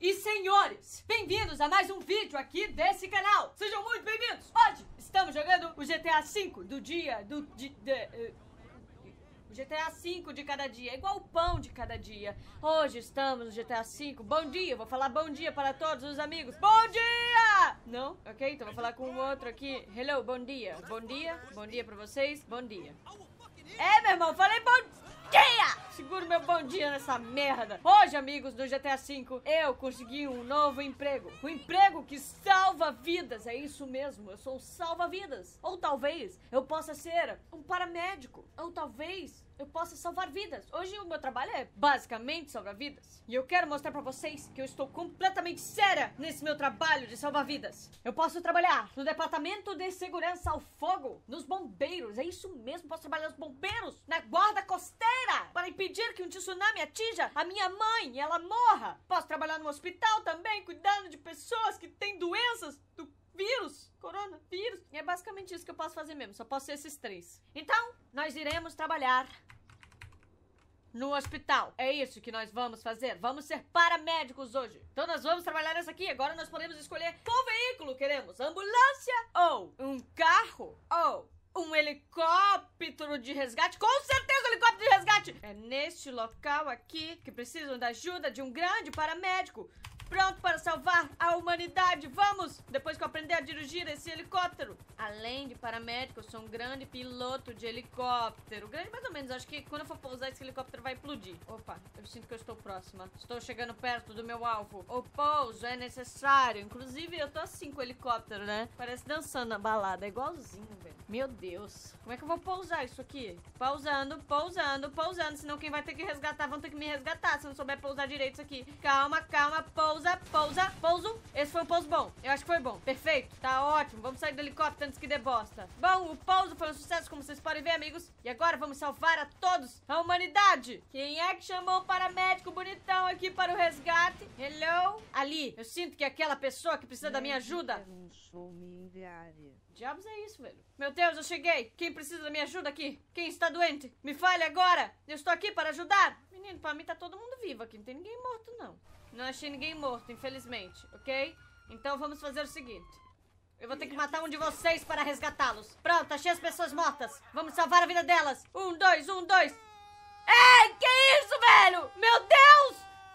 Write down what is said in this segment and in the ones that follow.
e senhores, bem-vindos a mais um vídeo aqui desse canal. Sejam muito bem-vindos. Hoje estamos jogando o GTA V do dia o GTA V de cada dia, igual o pão de cada dia. Hoje estamos no GTA V. Bom dia, vou falar bom dia para todos os amigos. Bom dia! Não? Ok, então vou falar com o outro aqui. Hello, bom dia. Bom dia, bom dia pra vocês. Bom dia. É, meu irmão, falei bom dia! Seguro meu bom dia nessa merda. Hoje, amigos do GTA V, eu consegui um novo emprego. Um emprego que salva vidas. É isso mesmo, eu sou um salva-vidas. Ou talvez eu possa ser um paramédico. Ou talvez eu possa salvar vidas. Hoje o meu trabalho é basicamente salvar vidas. E eu quero mostrar pra vocês que eu estou completamente séria nesse meu trabalho de salvar vidas. Eu posso trabalhar no departamento de segurança ao fogo, nos bombeiros, é isso mesmo, posso trabalhar nos bombeiros, na guarda costeira, para impedir que um tsunami atinja a minha mãe e ela morra. Posso trabalhar no hospital também, cuidando de pessoas que têm doenças do vírus, coronavírus. E é basicamente isso que eu posso fazer mesmo, só posso ser esses três. Então, nós iremos trabalhar no hospital. É isso que nós vamos fazer. Vamos ser paramédicos hoje. Então nós vamos trabalhar nessa aqui. Agora nós podemos escolher qual veículo queremos. Ambulância ou um carro ou um helicóptero de resgate. Com certeza um helicóptero de resgate. É neste local aqui que precisam da ajuda de um grande paramédico pronto para salvar a humanidade. Vamos! Depois que eu aprender a dirigir esse helicóptero. Além de paramédico, eu sou um grande piloto de helicóptero. Grande mais ou menos. Acho que quando eu for pousar, esse helicóptero vai explodir. Opa, eu sinto que eu estou próxima. Estou chegando perto do meu alvo. O pouso é necessário. Inclusive, eu tô assim com o helicóptero, né? Parece dançando na balada. É igualzinho, velho. Meu Deus. Como é que eu vou pousar isso aqui? Pousando, pousando, pousando. Senão quem vai ter que resgatar vão ter que me resgatar. Se eu não souber pousar direito isso aqui. Calma, calma. Pousa, pouso. Esse foi um pouso bom. Eu acho que foi bom. Perfeito. Tá ótimo. Vamos sair do helicóptero antes que dê bosta. Bom, o pouso foi um sucesso, como vocês podem ver, amigos. E agora vamos salvar a todos, a humanidade. Quem é que chamou o paramédico bonitão aqui para o resgate? Hello? Ali. Eu sinto que é aquela pessoa que precisa da minha ajuda. Diabos é isso, velho? Meu Deus, eu cheguei. Quem precisa da minha ajuda aqui? Quem está doente? Me fale agora. Eu estou aqui para ajudar. Menino, pra mim tá todo mundo vivo aqui. Não tem ninguém morto, não. Não achei ninguém morto, infelizmente, ok? Então vamos fazer o seguinte. Eu vou ter que matar um de vocês para resgatá-los. Pronto, achei as pessoas mortas. Vamos salvar a vida delas. 1, 2, 1, 2. Ei, que isso, velho? Meu Deus!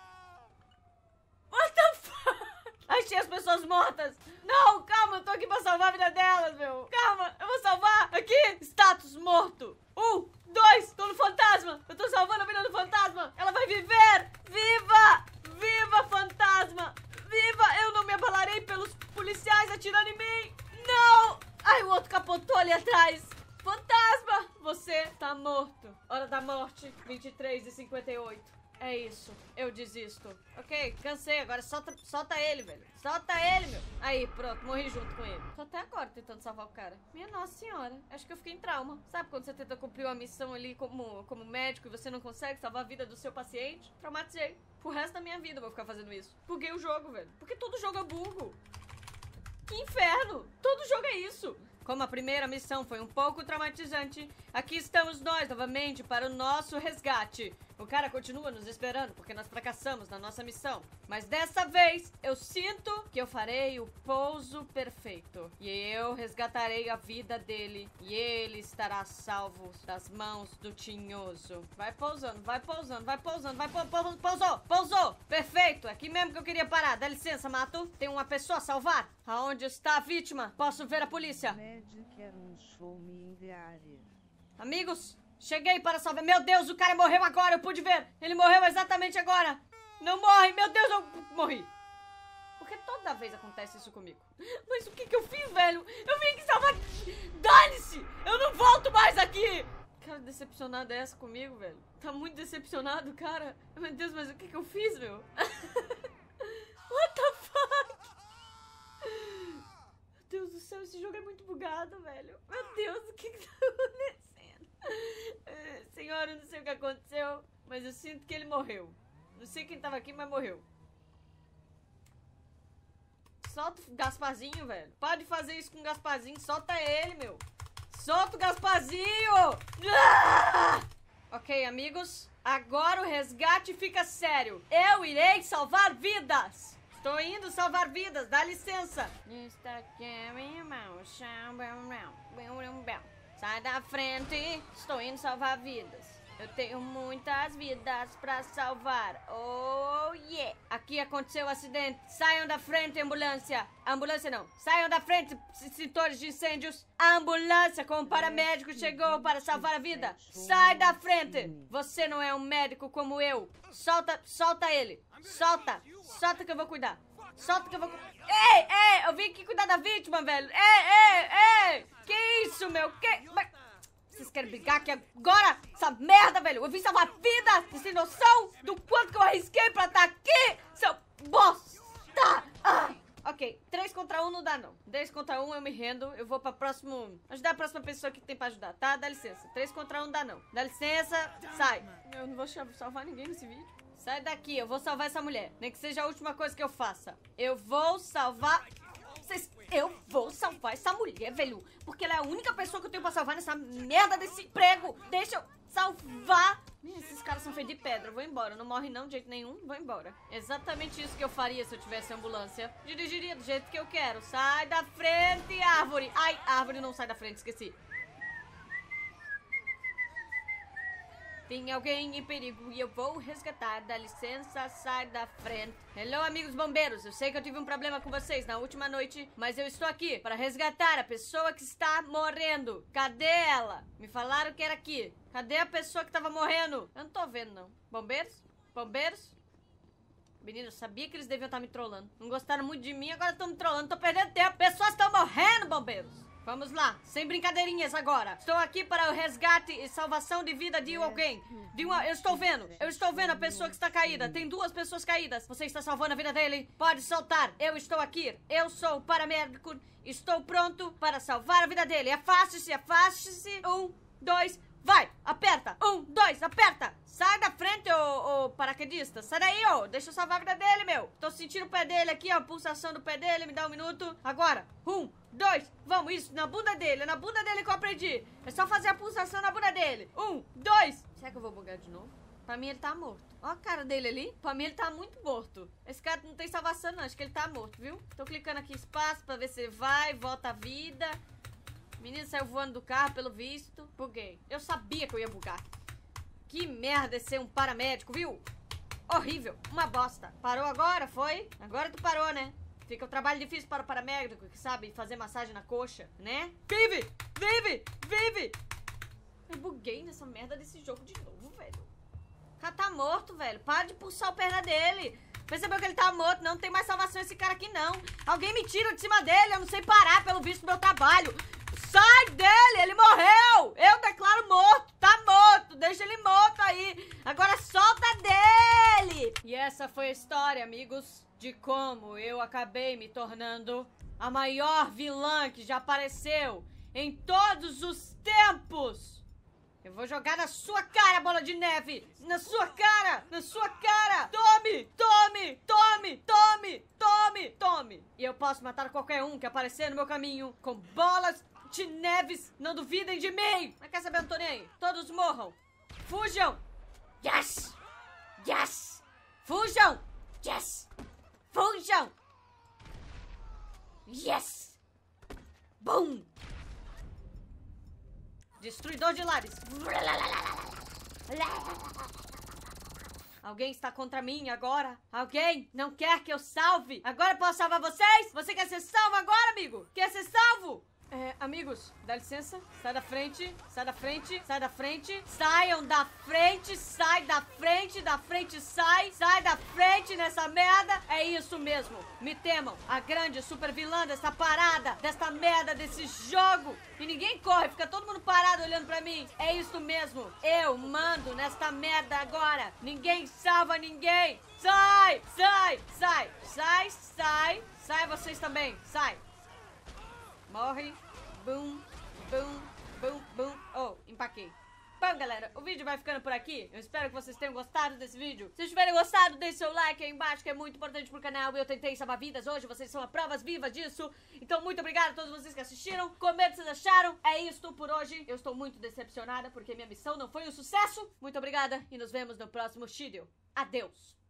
What the fuck? Achei as pessoas mortas. Não, calma, eu tô aqui pra salvar a vida delas, meu. Calma, eu vou salvar. Aqui, status morto. 1, 2, tô no fantasma. Eu tô salvando a vida do fantasma. Ela vai viver. Viva! Viva, fantasma! Viva! Eu não me abalarei pelos policiais atirando em mim! Não! Ai, o outro capotou ali atrás! Fantasma! Você tá morto. Hora da morte, 23h58. É isso. Eu desisto. Ok, cansei. Agora solta ele, velho. Solta ele, meu. Aí, pronto. Morri junto com ele. Tô até agora tentando salvar o cara. Minha nossa senhora. Acho que eu fiquei em trauma. Sabe quando você tenta cumprir uma missão ali como médico e você não consegue salvar a vida do seu paciente? Traumatizei. Pro resto da minha vida eu vou ficar fazendo isso. Buguei o jogo, velho. Porque todo jogo eu bugo. Que inferno. Todo jogo é isso. Como a primeira missão foi um pouco traumatizante, aqui estamos nós novamente para o nosso resgate. O cara continua nos esperando porque nós fracassamos na nossa missão. Mas dessa vez, eu sinto que eu farei o pouso perfeito. E eu resgatarei a vida dele. E ele estará salvo das mãos do tinhoso. Vai pousando, vai pousando, vai pousando, vai pousou, pousou. Perfeito, é aqui mesmo que eu queria parar. Dá licença, Mato. Tem uma pessoa a salvar? Aonde está a vítima? Posso ver a polícia? Amigos, cheguei para salvar. Meu Deus, o cara morreu agora, eu pude ver. Ele morreu exatamente agora. Não morre, meu Deus, eu morri. Porque toda vez acontece isso comigo. Mas o que eu fiz, velho? Eu vim aqui salvar. Dane-se, eu não volto mais aqui. Cara, decepcionada é essa comigo, velho? Tá muito decepcionado, cara. Meu Deus, mas o que eu fiz, meu? What the fuck? Meu Deus do céu, esse jogo é muito bugado, velho. Meu Deus, o que tá acontecendo? Senhora, eu não sei o que aconteceu, mas eu sinto que ele morreu. Não sei quem tava aqui, mas morreu. Solta o Gasparzinho, velho. Pode fazer isso com o Gasparzinho. Solta ele, meu. Solta o Gasparzinho! Ah! Ok, amigos. Agora o resgate fica sério. Eu irei salvar vidas. Estou indo salvar vidas, dá licença. Sai da frente. Estou indo salvar vidas. Eu tenho muitas vidas pra salvar. Oh, yeah. Aqui aconteceu um acidente. Saiam da frente, ambulância. Ambulância não. Saiam da frente, extintores de incêndios. A ambulância com o paramédico chegou para salvar a vida. Sai da frente. Você não é um médico como eu. Solta ele. Solta que eu vou cuidar. Solta que eu vou... Ei, eu vim aqui cuidar da vítima, velho. Ei. Que isso, meu? Vocês querem brigar aqui agora? Essa merda, velho. Eu vim salvar vidas. Vocês têm noção do quanto que eu arrisquei pra estar aqui? Seu bosta. Ok, 3 contra 1 não dá, não. 10 contra 1 eu me rendo. Eu vou pra próximo... ajudar a próxima pessoa que tem pra ajudar, tá? Dá licença. 3 contra 1 não dá, não. Dá licença, sai. Eu não vou salvar ninguém nesse vídeo. Sai daqui, eu vou salvar essa mulher. Nem que seja a última coisa que eu faça. Eu vou salvar... Eu vou salvar essa mulher, velho. Porque ela é a única pessoa que eu tenho pra salvar nessa merda desse emprego. Deixa eu salvar. Esses caras são feitos de pedra. Eu vou embora. Não morre não de jeito nenhum. Vou embora. Exatamente isso que eu faria se eu tivesse ambulância. Dirigiria do jeito que eu quero. Sai da frente, árvore. Ai, árvore não sai da frente, esqueci. Tem alguém em perigo e eu vou resgatar. Dá licença, sai da frente. Hello, amigos bombeiros. Eu sei que eu tive um problema com vocês na última noite, mas eu estou aqui para resgatar a pessoa que está morrendo. Cadê ela? Me falaram que era aqui. Cadê a pessoa que estava morrendo? Eu não tô vendo, não. Bombeiros? Bombeiros? Menino, eu sabia que eles deviam estar me trollando. Não gostaram muito de mim, agora estão me trollando. Tô perdendo tempo. Pessoas estão morrendo, bombeiros. Vamos lá, sem brincadeirinhas agora. Estou aqui para o resgate e salvação de vida de alguém. Eu estou vendo a pessoa que está caída. Tem 2 pessoas caídas. Você está salvando a vida dele? Pode soltar. Eu estou aqui. Eu sou o paramédico. Estou pronto para salvar a vida dele. Afaste-se. 1, 2, vai. Aperta. 1, 2, aperta. Sai da frente, ô paraquedista. Sai daí, ô. Deixa eu salvar a vida dele, meu. Tô sentindo o pé dele aqui, ó. A pulsação do pé dele. Me dá 1 minuto. Agora. 1, 2, vamos, isso, na bunda dele. É na bunda dele que eu aprendi. É só fazer a pulsação na bunda dele. 1, 2. Será que eu vou bugar de novo? Pra mim ele tá morto. Ó a cara dele ali. Pra mim ele tá muito morto. Esse cara não tem salvação não, acho que ele tá morto, viu? Tô clicando aqui espaço pra ver se ele vai, volta a vida. O menino saiu voando do carro, pelo visto. Buguei. Eu sabia que eu ia bugar. Que merda é ser um paramédico, viu? Horrível. Uma bosta. Parou agora, foi? Agora tu parou, né? Fica o trabalho difícil para o paramédico que sabe fazer massagem na coxa, né? Vive! Eu buguei nessa merda desse jogo de novo, velho. O cara tá morto, velho. Para de pulsar a perna dele. Percebeu que ele tá morto? Não tem mais salvação esse cara aqui, não. Alguém me tira de cima dele. Eu não sei parar, pelo visto do meu trabalho. Sai dele! Ele morreu! Eu declaro morto! Tá morto! Deixa ele morto aí! Agora solta dele! E essa foi a história, amigos, de como eu acabei me tornando a maior vilã que já apareceu em todos os tempos. Eu vou jogar na sua cara, bola de neve! Na sua cara! Na sua cara! Tome! E eu posso matar qualquer um que aparecer no meu caminho com bolas de neves. Não duvidem de mim! Mas quer saber, eu não tô nem aí. Todos morram! Fujam! Yes! Fujam! Yes! Fujam! Yes! Boom! Destruidor de lares! Alguém está contra mim agora? Alguém não quer que eu salve? Agora eu posso salvar vocês? Você quer ser salvo agora, amigo? Quer ser salvo? Amigos, dá licença. Sai da frente. Saiam da frente. Sai da frente nessa merda. É isso mesmo. Me temam. A grande super vilã dessa parada, desta merda, desse jogo. E ninguém corre, fica todo mundo parado olhando pra mim. É isso mesmo. Eu mando nesta merda agora. Ninguém salva ninguém. Sai vocês também. Sai. Morre. Bum. Oh, empaquei. Bom, galera, o vídeo vai ficando por aqui. Eu espero que vocês tenham gostado desse vídeo. Se vocês tiverem gostado, deixe seu like aí embaixo, que é muito importante pro canal. E eu tentei salvar vidas hoje, vocês são a provas vivas disso. Então, muito obrigada a todos vocês que assistiram. Comenta o que vocês acharam. É isso por hoje. Eu estou muito decepcionada, porque minha missão não foi um sucesso. Muito obrigada e nos vemos no próximo vídeo. Adeus!